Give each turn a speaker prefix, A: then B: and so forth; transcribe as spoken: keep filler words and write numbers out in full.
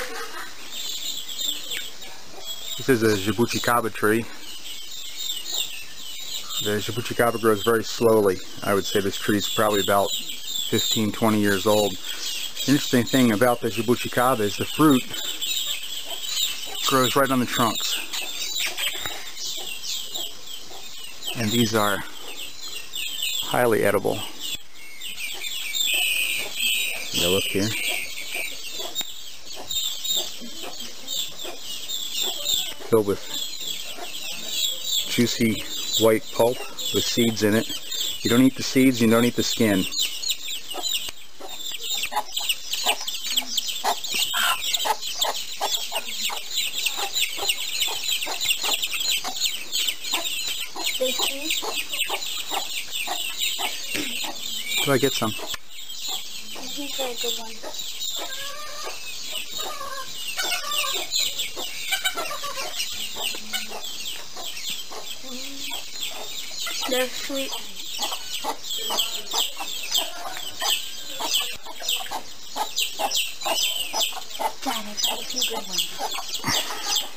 A: This is a Jabuticaba tree. The Jabuticaba grows very slowly. I would say this tree is probably about fifteen, twenty years old. The interesting thing about the Jabuticaba is the fruit grows right on the trunks. And these are highly edible. Yeah, look here. Filled with juicy white pulp with seeds in it. You don't eat the seeds, you don't eat the skin. Do I get some?
B: These are a good one. They're sweet. Dad, I got a few good ones.